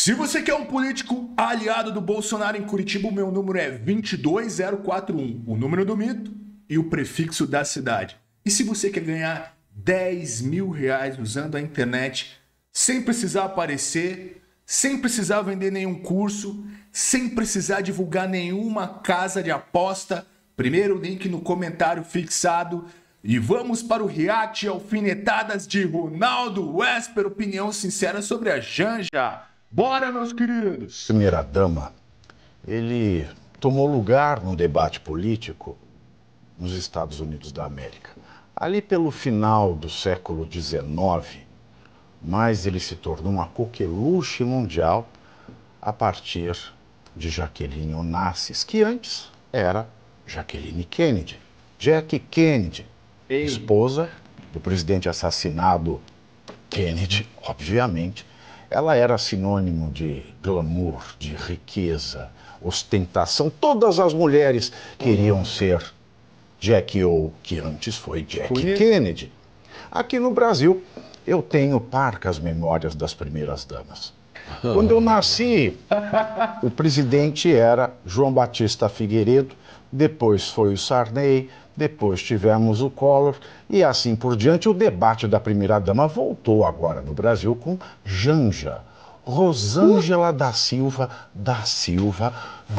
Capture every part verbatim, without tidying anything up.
Se você quer um político aliado do Bolsonaro em Curitiba, o meu número é vinte e dois zero quatro um, o número do mito e o prefixo da cidade. E se você quer ganhar dez mil reais usando a internet, sem precisar aparecer, sem precisar vender nenhum curso, sem precisar divulgar nenhuma casa de aposta, primeiro link no comentário fixado. E vamos para o react alfinetadas de Ronaldo Esper, opinião sincera sobre a Janja. Bora, meus queridos! Primeira-dama, ele tomou lugar no debate político nos Estados Unidos da América. Ali pelo final do século dezenove, mas ele se tornou uma coqueluche mundial a partir de Jacqueline Onassis, que antes era Jacqueline Kennedy. Jack Kennedy, Ei. esposa do presidente assassinado Kennedy, obviamente. Ela era sinônimo de glamour, de riqueza, ostentação. Todas as mulheres queriam ser Jack O, que antes foi Jack Kennedy. Aqui no Brasil, eu tenho parcas memórias das primeiras damas. Quando eu nasci, o presidente era João Batista Figueiredo, depois foi o Sarney, depois tivemos o Collor e assim por diante. O debate da primeira-dama voltou agora no Brasil com Janja, Rosângela da Silva da Silva,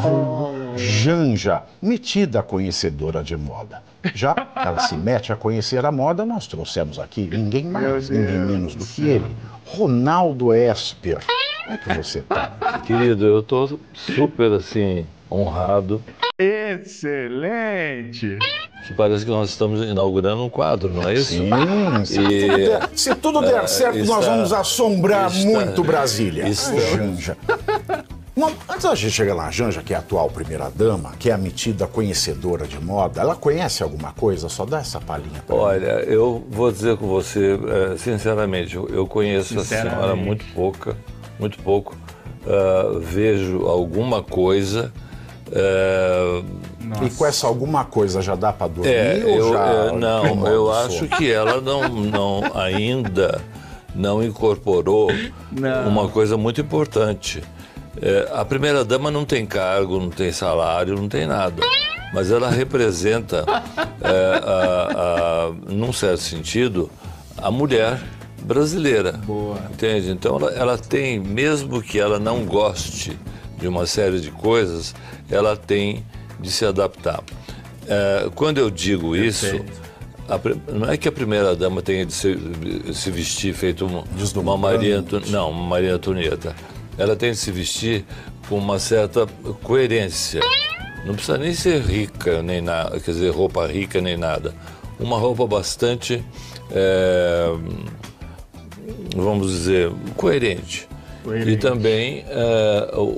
Janja, metida conhecedora de moda. Já ela se mete a conhecer a moda, nós trouxemos aqui ninguém mais, ninguém menos do que ele, Ronaldo Esper. Como é que você tá? Querido, eu tô super assim, honrado. Excelente! Que parece que nós estamos inaugurando um quadro, não é isso? Sim, se, e, tudo, der, se tudo der uh, certo, está, nós vamos assombrar está, muito Brasília. Está. Janja. Bom, antes da gente chegar lá, a Janja, que é a atual primeira-dama, que é a metida conhecedora de moda, ela conhece alguma coisa? Só dá essa palhinha pra Olha, mim. Eu vou dizer com você, sinceramente, eu conheço a senhora muito pouca, muito pouco. Uh, vejo alguma coisa. Uh, e com essa alguma coisa já dá para dormir? É, ou eu, já é, não, eu acho que ela não, não ainda não incorporou não. uma coisa muito importante. É, a primeira-dama não tem cargo, não tem salário, não tem nada. Mas ela representa, é, a, a, num certo sentido, a mulher brasileira. Boa. Entende? Então ela, ela tem, mesmo que ela não goste de uma série de coisas, ela tem de se adaptar. É, quando eu digo Perfeito. isso, a, não é que a primeira-dama tenha de se, se vestir feito uma, uma Maria, não, uma Maria Antonieta. Ela tem de se vestir com uma certa coerência. Não precisa nem ser rica, nem nada, quer dizer, roupa rica, nem nada. Uma roupa bastante, é, vamos dizer, coerente. coerente. E também é, o,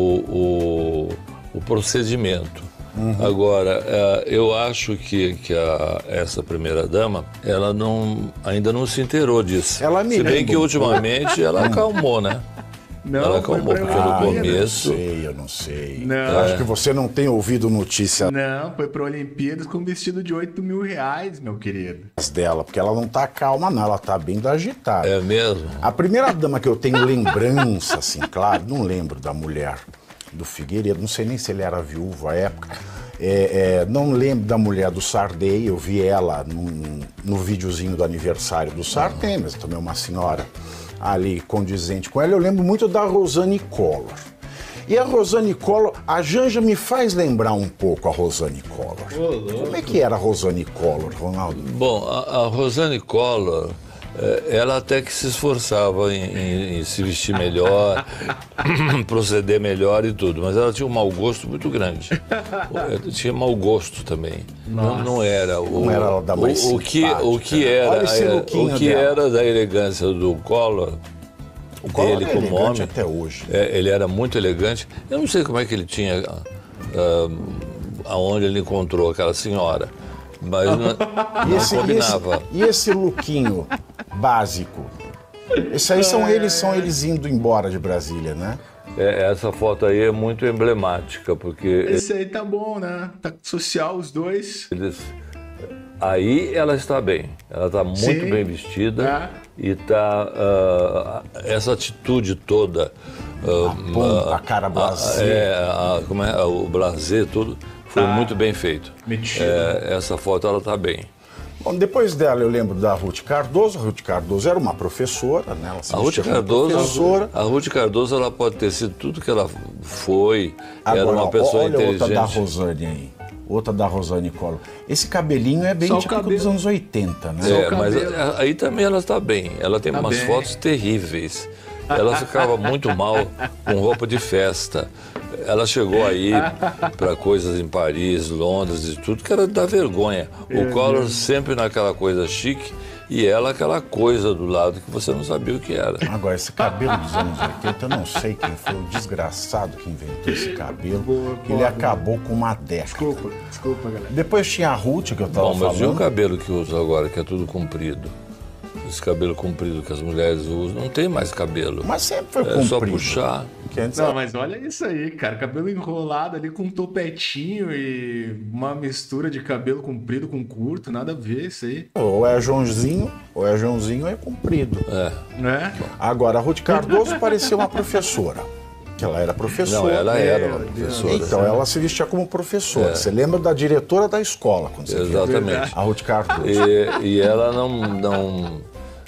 o, o procedimento. Uhum. Agora, é, eu acho que, que a, essa primeira-dama, ela não, ainda não se inteirou disso. Ela me Se bem lembra. que ultimamente ela acalmou, né? Não, ela acalmou, porque no começo... Eu não sei, eu não sei. Não. Eu acho que você não tem ouvido notícia... Não, foi para Olimpíadas com um vestido de oito mil reais, meu querido. ...dela, porque ela não tá calma, não. Ela tá bem agitada. É mesmo? A primeira dama que eu tenho lembrança, assim, claro, não lembro da mulher do Figueiredo, não sei nem se ele era viúvo à época. É, é, não lembro da mulher do Sarney, eu vi ela no, no videozinho do aniversário do Sarney, mas também uma senhora ali condizente com ela. Eu lembro muito da Rosane Collor. E a Rosane Collor, a Janja me faz lembrar um pouco a Rosane Collor. Oh, como é que era a Rosane Collor, Ronaldo? Bom, a, a Rosane Collor, ela até que se esforçava em, em, em se vestir melhor, proceder melhor e tudo, mas ela tinha um mau gosto muito grande. Ela tinha mau gosto também. Não, não era o, não era da mais o, o que o que era o que dela. era da elegância do Collor. O Collor dele é como elegante homem, até hoje. É, ele era muito elegante. Eu não sei como é que ele tinha, uh, aonde ele encontrou aquela senhora. Mas não, não e esse, combinava. E esse, e esse lookinho básico? Esse aí são eles, são eles indo embora de Brasília, né? É, essa foto aí é muito emblemática, porque... Esse aí tá bom, né? Tá social os dois. Eles, aí ela está bem. Ela está muito Sim. bem vestida. É. E tá... Uh, essa atitude toda A, pomba, a cara blasé. É, a, como é, o blasé, tudo foi Tá. muito bem feito. É, essa foto, ela está bem. Bom, depois dela eu lembro da Ruth Cardoso. A Ruth Cardoso era uma professora, né? Ela se A Ruth vestia como Cardoso, professora. a Ruth Cardoso, ela pode ter sido tudo que ela foi. Era Agora, uma pessoa olha inteligente. outra da Rosane aí. Outra da Rosane Collor. Esse cabelinho é bem Só o típico cabelo. dos anos oitenta, né? É, o mas cabelo. aí também ela está bem. Ela tem Tá umas bem. fotos terríveis. Ela ficava muito mal com roupa de festa. Ela chegou aí para coisas em Paris, Londres e tudo, que era da vergonha. O Collor sempre naquela coisa chique e ela aquela coisa do lado que você não sabia o que era. Agora, esse cabelo dos anos oitenta, eu não sei quem foi o desgraçado que inventou esse cabelo. Boa, Ele boa. acabou com uma década. Desculpa, desculpa, galera. Depois tinha a Ruth, que eu tava Bom, mas e o falando. cabelo que usa agora, que é tudo comprido? Esse cabelo comprido que as mulheres usam, não tem mais cabelo. Mas sempre foi É comprido. só puxar. Que antes Não, era- mas olha isso aí, cara. Cabelo enrolado ali com um topetinho e uma mistura de cabelo comprido com curto. Nada a ver isso aí. Ou é Joãozinho, ou é Joãozinho, ou é comprido. É. Né? Agora, a Ruth Cardoso parecia uma professora. Que ela era professora. Não, ela era Meu uma Deus. professora. Então, ela se vestia como professora. É. Você lembra da diretora da escola, quando você via Exatamente. a Ruth Cardoso. E, e ela não, não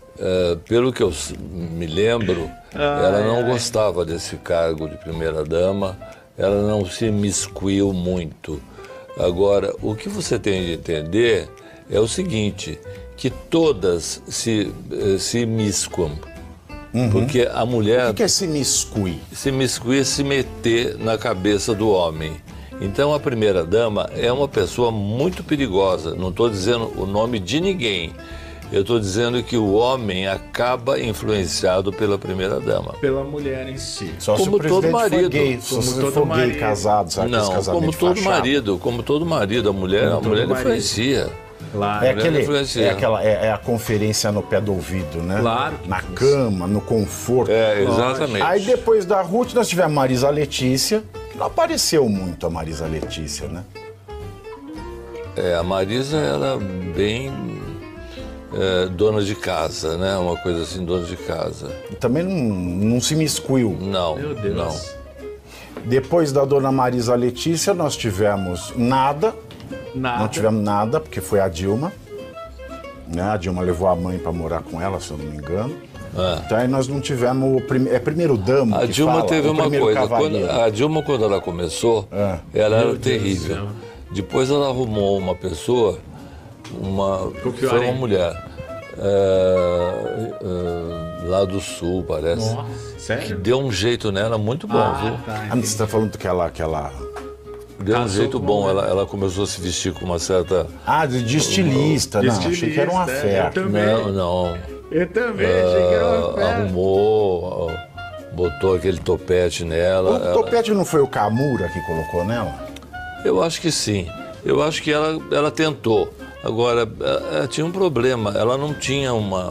é, pelo que eu s- me lembro, ela não gostava desse cargo de primeira-dama, ela não se imiscuiu muito. Agora, o que você tem de entender é o seguinte, que todas se, eh, se imiscuam. Porque a mulher O que é se miscuir? se imiscuir é se meter na cabeça do homem. Então a primeira-dama é uma pessoa muito perigosa. Não estou dizendo o nome de ninguém. Eu estou dizendo que o homem acaba influenciado pela primeira-dama. Pela mulher em si. Só se Como o presidente todo for marido. gay. Só Como se todo for gay marido. casado, sabe? aqueles Não, casamentos como todo fachados. marido, como todo marido, a mulher, a todo mulher marido. influencia. Claro. É, mulher aquele, influencia. é, aquela, é, é a conferência no pé do ouvido, né? Claro que Na influencia. cama, no conforto. É, exatamente. Aí depois da Ruth nós tivemos a Marisa Letícia, que não apareceu muito a Marisa Letícia, né? É, a Marisa era bem é, dona de casa, né? Uma coisa assim, dona de casa. E também não, não se miscuiu. Não, Meu Deus. não. Depois da dona Marisa Letícia nós tivemos nada, Nada. não tivemos nada, porque foi a Dilma. Né? A Dilma levou a mãe para morar com ela, se eu não me engano. É. Então aí nós não tivemos o prime... é primeiro damo A que Dilma fala, teve o uma primeiro coisa, cavaleiro. quando, a Dilma quando ela começou, É. ela era Meu Deus do terrível. céu. Depois ela arrumou uma pessoa, uma, Ficou pior foi uma ainda. mulher, é, é, lá do sul, parece, Nossa, que sério? deu um jeito nela muito bom, viu? Ah, tá. Ah, você está falando que ela, que ela... Deu um Casou jeito com bom, uma ela, ela começou a se vestir com uma certa... Ah, de, de estilista, De não, achei que era uma estilista, é, fé. eu também. Não, não. Eu também achei que era uma Ah, festa. arrumou, ah, botou aquele topete nela. O ela- topete não foi o Kamura que colocou nela? Eu acho que sim. Eu acho que ela, ela tentou. Agora, ela, ela tinha um problema. Ela não tinha uma...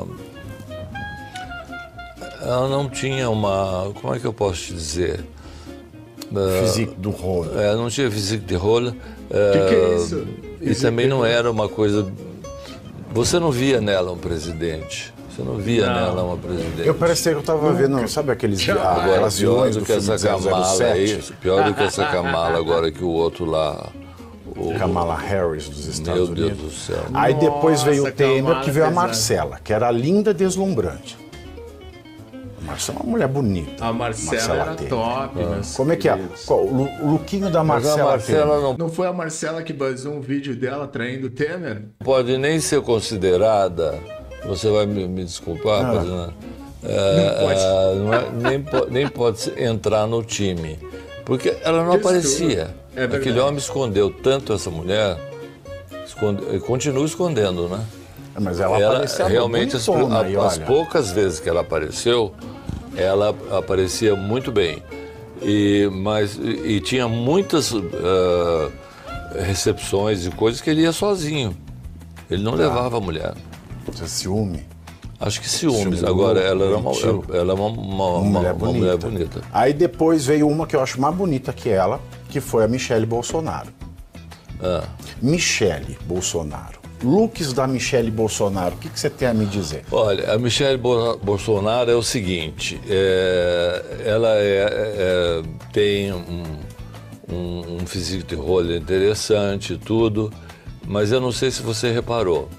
Ela não tinha uma... Como é que eu posso te dizer? Físico do rolo. É, não tinha físico de rola. Que que é isso? E Físico também de não rola? era uma coisa... Você não via nela um presidente. Você não via Não. nela uma presidente. Eu parecia que eu tava vendo, sabe aqueles Jamais. Agora, aquelas pior vilões do do que filme essa Kamala aí, zero zero sete? pior do que essa Kamala agora que o outro lá... O, Kamala Harris dos Estados meu Deus Unidos. do céu. Aí depois veio o Nossa, Temer, Kamala que veio a pesada. Marcela, que era linda e deslumbrante. A Marcela é uma mulher bonita. A Marcela, era Temer. top, meus Como é que é? queridos. Qual, o lu- o lookinho da Mas a Marcela, Marcela Temer. não Não foi a Marcela que vazou um vídeo dela traindo o Temer? pode nem ser considerada, você vai me, me desculpar, Ah. Padrão, é, Não pode. é, não é- nem, po- nem pode se- entrar no time, porque ela não Isso aparecia. é verdade. Aquele homem escondeu tanto essa mulher, esconde, e continua escondendo, né? Mas ela, Ela aparecia realmente, as, bonitona, a- e as olha. poucas vezes que ela apareceu, ela aparecia muito bem. E, mas, e, e tinha muitas ah, recepções e coisas que ele ia sozinho. Ele Tá. não levava a mulher. Esse ciúme. Acho que ciúmes. Ciúme, Agora, ela era uma, mentiu. ela é uma, uma, Uma, uma- mulher, uma bonita. mulher bonita. Aí depois veio uma que eu acho mais bonita que ela, que foi a Michele Bolsonaro. Ah, Michele Bolsonaro. Looks da Michele Bolsonaro, o que, que você tem a me dizer? Olha, a Michele Bo- Bolsonaro é o seguinte, é, ela é, é, tem um, um, um físico de rolha interessante e tudo, mas eu não sei se você reparou.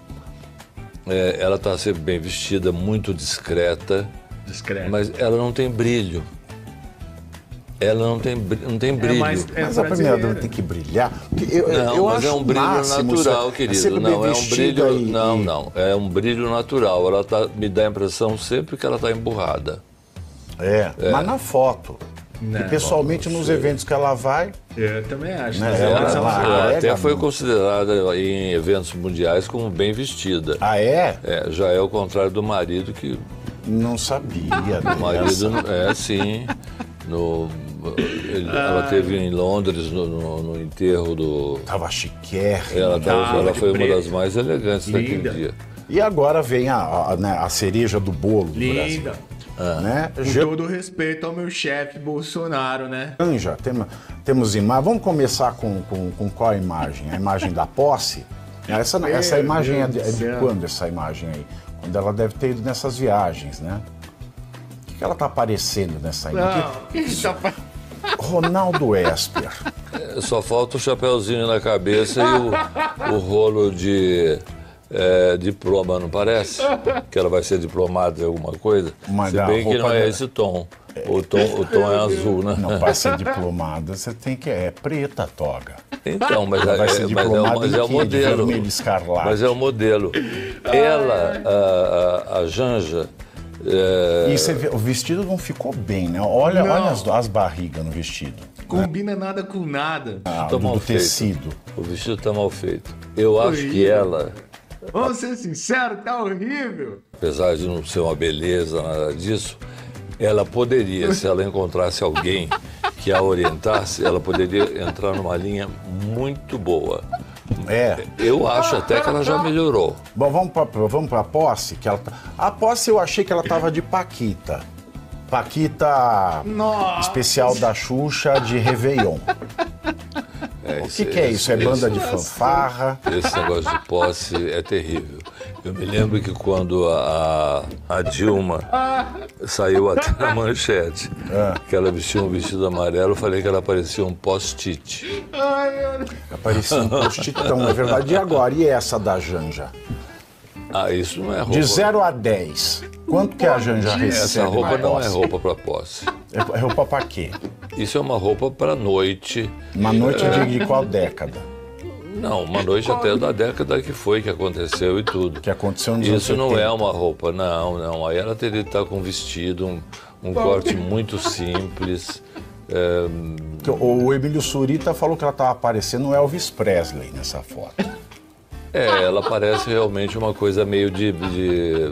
É, ela está sempre bem vestida, muito discreta, Discreto. mas ela não tem brilho. Ela não tem, bri- não tem brilho. mais- é Mas a primeira brasileira. dama tem que brilhar. Porque Eu, Não, eu mas acho é um brilho máximo, natural, você- é querido. sempre bem Não, é um vestida brilho. e- Não, e- não. É um brilho natural. Ela tá, me dá a impressão sempre que ela está emburrada. É, mas na foto. Não, e pessoalmente nos eventos que ela vai, Eu também acho. Né, Mas ela- mas ela- Ela ela- até é, foi não. considerada em eventos mundiais como bem vestida. ah é? É, já é o contrário do marido, que Não sabia. o marido é sim. No, ele- ela teve em Londres no, no- no enterro do. Tava chiquérrima. Ela, tava- Tava ela de foi uma preto. das mais elegantes Linda. daquele dia. E agora vem a, a, né, a cereja do bolo do linda. Brasil. Né? Com Je- todo respeito ao meu chefe Bolsonaro, né? Janja, tem, temos imagens. Vamos começar com, com, com qual imagem? A imagem da posse? Essa, essa Meu imagem é Deus de, é do de céu. quando, essa imagem aí? Quando ela deve ter ido nessas viagens, né? O que, que ela tá aparecendo nessa imagem? Não, que tá fa- Ronaldo Esper. Só falta o chapéuzinho na cabeça e o, o rolo de é, diploma, não parece? Que ela vai ser diplomada em alguma coisa. Mas Se a bem que roupa não é dela- esse tom. O tom, o tom é azul, né? Não, para ser diplomada, você tem que. É preta a toga. Então, mas, Ela é, vai ser mas, é, o, diplomada mas em é o quê? De modelo. vermelho escarlate. Mas é o modelo. Ela, a, a, a Janja, é, E você vê, o vestido não ficou bem, né? Olha, Não. olha as, as barrigas no vestido. Combina nada com nada. Ah, tá do, mal do feito. tecido. O vestido está mal feito. Eu acho que Horrível. ela, Vamos ser sinceros, tá horrível. apesar de não ser uma beleza, nada disso, ela poderia, se ela encontrasse alguém que a orientasse, ela poderia entrar numa linha muito boa. É. Eu acho até que ela já melhorou. Bom, vamos pra, vamos pra posse? Que ela tá... A posse eu achei que ela tava de Paquita. Paquita Nossa. especial da Xuxa de Réveillon. É, O que, que é isso? É banda de fanfarra? Esse negócio de posse é terrível. Eu me lembro que quando a, a Dilma saiu até na manchete, que ela vestia um vestido amarelo, eu falei que ela parecia um post-it. Ai, meu Deus. Parecia um postitão, na verdade. E agora? E essa da Janja? Ah, isso não é roupa. De zero a dez. Quanto que a Janja recebe? Essa roupa na não é posse? roupa para posse. É roupa pra quê? Isso é uma roupa para noite. Uma noite de, de qual década? Não, uma noite até da década que foi que aconteceu e tudo. Que aconteceu nos anos Isso não setenta. é uma roupa, não, não. Aí ela teria que estar com um vestido, um, um corte muito simples. É, Que O o Emílio Surita falou que ela estava parecendo o Elvis Presley nessa foto. é, ela parece realmente uma coisa meio de. de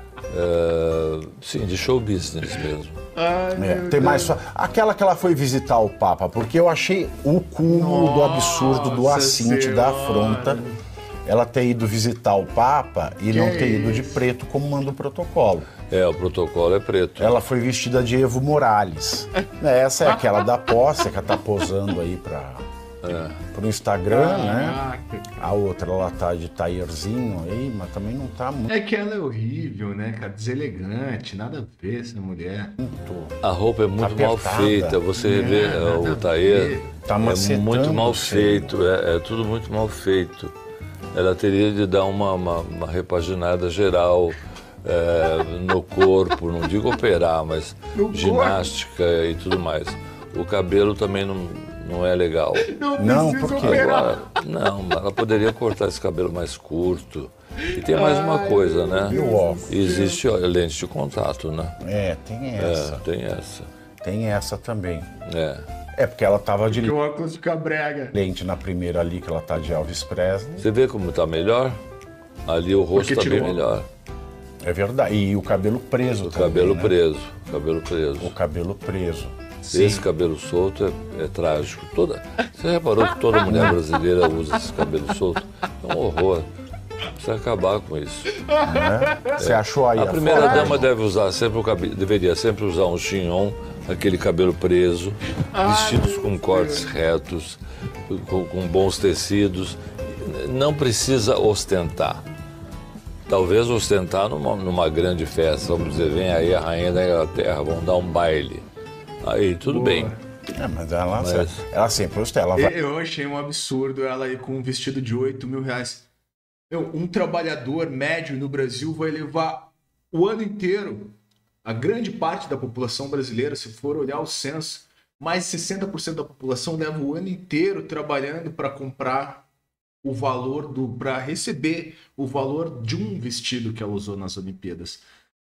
é, sim, de show business mesmo. Ai, É, meu tem Deus. mais só. Aquela que ela foi visitar o Papa, porque eu achei o cúmulo do absurdo do Nossa assinte da Senhora. afronta ela ter ido visitar o Papa e não Que ter ido de isso? preto como manda o protocolo. É, o protocolo é preto. Ela foi vestida de Evo Morales. Essa é aquela da posse que ela tá posando aí para pro Instagram, né? Caraca. A outra ela tá de taierzinho aí, mas também não tá muito. É que ela é horrível, né, cara? Deselegante, nada a ver essa mulher. A roupa é muito mal Apertada. feita. Você vê É, é, nada o a taer, ver. Tá é macetando muito mal o seio. feito. É, é tudo muito mal feito. Ela teria de dar uma, uma, uma repaginada geral é, no corpo, não digo operar, mas No ginástica e tudo mais. O cabelo também não, não é legal. Não, precisa por quê? operar. Agora, não, ela poderia cortar esse cabelo mais curto. E tem mais uma coisa, né? E o óculos? Existe ó, lente de contato, né? É, tem É, essa. tem essa. Tem essa também. É. É porque ela tava de Que o óculos fica brega. lente na primeira ali, que ela tá de Elvis Presley. Você vê como tá melhor? Ali o rosto Porque tá bem tirou. melhor. É verdade. E o cabelo preso O também, cabelo né? preso. Cabelo preso. O cabelo preso. Esse cabelo solto é, é trágico. Toda, você reparou que toda mulher brasileira usa esse cabelo solto? É um horror. Precisa acabar com isso. Né? Você achou aí A a primeira foto? dama deve usar sempre o cabelo, deveria sempre usar um chignon, aquele cabelo preso, vestidos com cortes retos, com, com bons tecidos não precisa ostentar. Talvez ostentar numa, numa grande festa. Vamos dizer, vem aí a rainha da Inglaterra, vamos dar um baile. Aí tudo Boa. bem. É, mas ela, Mas- ela sempre ostenta. Ela vai... Eu achei um absurdo ela ir com um vestido de oito mil reais. Meu, um trabalhador médio no Brasil vai levar o ano inteiro. A grande parte da população brasileira, se for olhar o censo, mais de sessenta por cento da população leva o ano inteiro trabalhando para comprar o valor do, para receber o valor de um vestido que ela usou nas Olimpíadas.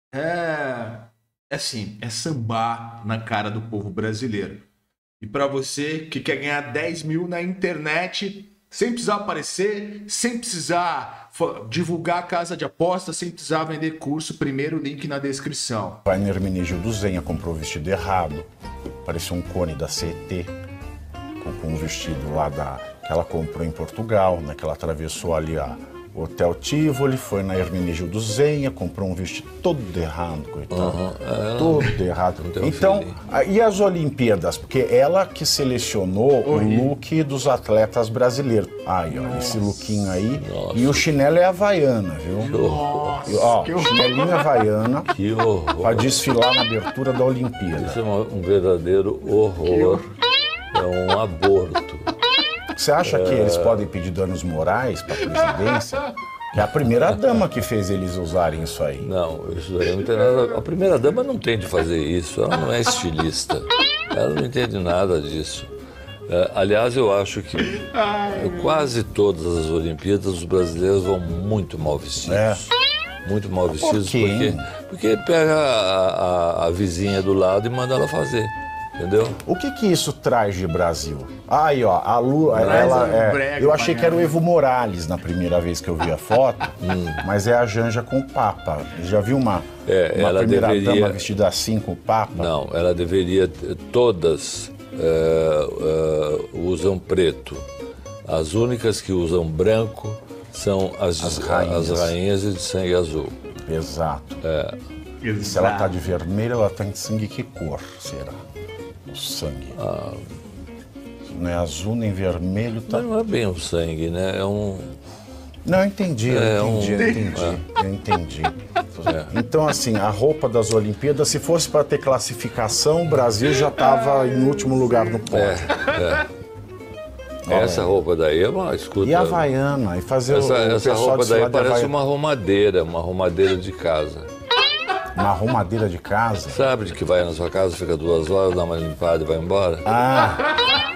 É, é assim, é sambar na cara do povo brasileiro. E para você que quer ganhar dez mil na internet, sem precisar aparecer, sem precisar fa- divulgar a casa de aposta, sem precisar vender curso, primeiro link na descrição. Vai no Hermenegildo Zenha, comprou o vestido errado. Parecia um cone da C E T. Com, com um vestido lá da, que ela comprou em Portugal, né? Que ela atravessou ali a, o Hotel Tivoli, foi na Hermenegildo Zenha, comprou um vestido todo errado, coitado. Uhum, é, Todo errado. tem um Então, feeling. a- e as Olimpíadas? Porque ela que selecionou Horrível. o look dos atletas brasileiros. Aí, ó, esse lookinho aí. Nossa. E o chinelo é havaiana, viu? Horror. E, ó, que horror. chinelinho havaiana Que horror. para desfilar na abertura da Olimpíada. Isso é uma- um verdadeiro horror. É um aborto. Você acha que eles podem pedir danos morais para a presidência? Que é a primeira dama que fez eles usarem isso aí. Não, isso daí não tem nada. A primeira dama não tem de fazer isso. Ela não é estilista. Ela não entende nada disso. É, aliás, eu acho que quase todas as Olimpíadas os brasileiros vão muito mal vestidos. É. Muito mal vestidos quê, porque, hein? porque pega a, a- a vizinha do lado e manda ela fazer. Entendeu? O que que isso traz de Brasil? Aí, ó, a Lu, ela um é, brega eu achei pra que era o caramba. Evo Morales na primeira vez que eu vi a foto, mas é a Janja com o Papa. Já viu uma, É, uma ela primeira deveria- dama vestida assim com o Papa? Não, ela deveria. Todas é, é, usam preto. As únicas que usam branco são as, As as rainhas. rainhas de sangue azul. Exato. E se ela tá Exato. de vermelho, ela tá em sangue que cor, será? O sangue. Ah. Não é azul nem vermelho, tá? Mas não é bem o sangue, né? É um. Não, eu entendi, eu É, entendi, um- eu entendi, eu entendi. É. Então, assim, a roupa das Olimpíadas, se fosse para ter classificação, o Brasil já estava em último lugar no pódio. É, é. Essa roupa daí é uma. Escuta. E a Havaiana, e fazer Essa, o, o essa pessoal roupa desfilar daí de parece Havaiana. uma arrumadeira, uma arrumadeira de casa. Uma arrumadeira de casa. Sabe de que vai na sua casa, fica duas horas, dá uma limpada e vai embora? Ah,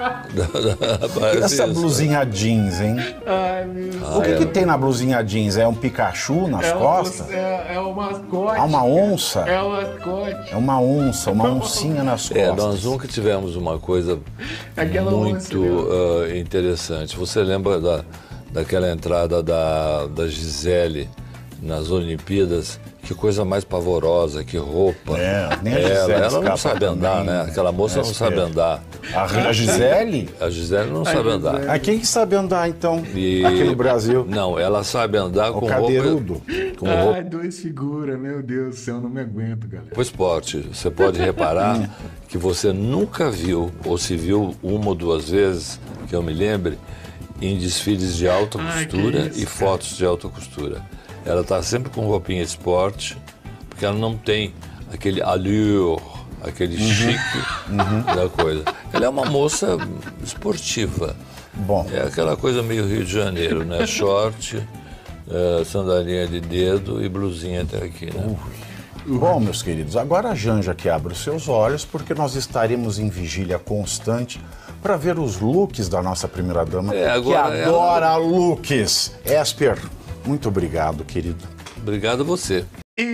Parece essa isso. blusinha jeans, hein? Ai, meu O que, é. que tem na blusinha jeans? É um Pikachu nas É o- costas? É, é o mascote. Ah, uma onça? É o mascote. É uma onça, uma oncinha nas É, costas. nós nunca tivemos uma coisa Aquela muito onça, ah, interessante. Você lembra da, daquela entrada da, da Gisele nas Olimpíadas? Que coisa mais pavorosa, que roupa. É, nem a ela, Gisele ela não escapa sabe andar, também, né? Aquela moça é não sabe esperta. andar. A, a Gisele? A Gisele não sabe Gisele. andar. Ah, quem que sabe andar, então, E- aqui no Brasil? Não, ela sabe andar O com cadeirudo. roupa, com roupa Ai, dois figuras, meu Deus do céu, não me aguento, galera. pro esporte. Você pode reparar que você nunca viu, ou se viu uma ou duas vezes, que eu me lembre, em desfiles de alta Ai, que costura isso, e cara. fotos de alta costura. Ela está sempre com roupinha esporte, porque ela não tem aquele allure, aquele chique da coisa. Ela é uma moça esportiva. Bom, É aquela coisa meio Rio de Janeiro, né? Short, eh, sandalinha de dedo e blusinha até aqui, né? bom, meus queridos, agora a Janja que abre os seus olhos, porque nós estaremos em vigília constante para ver os looks da nossa primeira-dama, É, que agora ela- adora looks. Esper, muito obrigado, querido. Obrigado a você.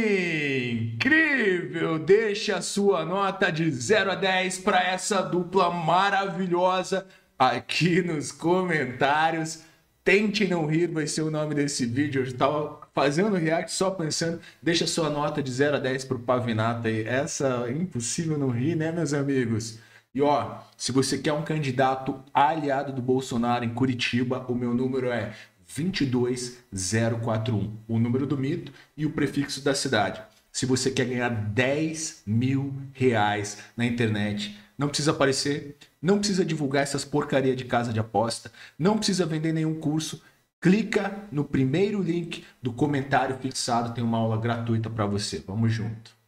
Incrível! Deixa a sua nota de zero a dez para essa dupla maravilhosa aqui nos comentários. Tente não rir, vai ser o nome desse vídeo. Eu estava fazendo react só pensando. Deixa a sua nota de zero a dez pro Pavinato aí. Essa é impossível não rir, né, meus amigos? E ó, se você quer um candidato aliado do Bolsonaro em Curitiba, o meu número é dois dois zero quatro um. O número do mito e o prefixo da cidade. Se você quer ganhar dez mil reais na internet, não precisa aparecer, não precisa divulgar essas porcaria de casa de aposta, não precisa vender nenhum curso. clica no primeiro link do comentário fixado, tem uma aula gratuita para você. Vamos junto.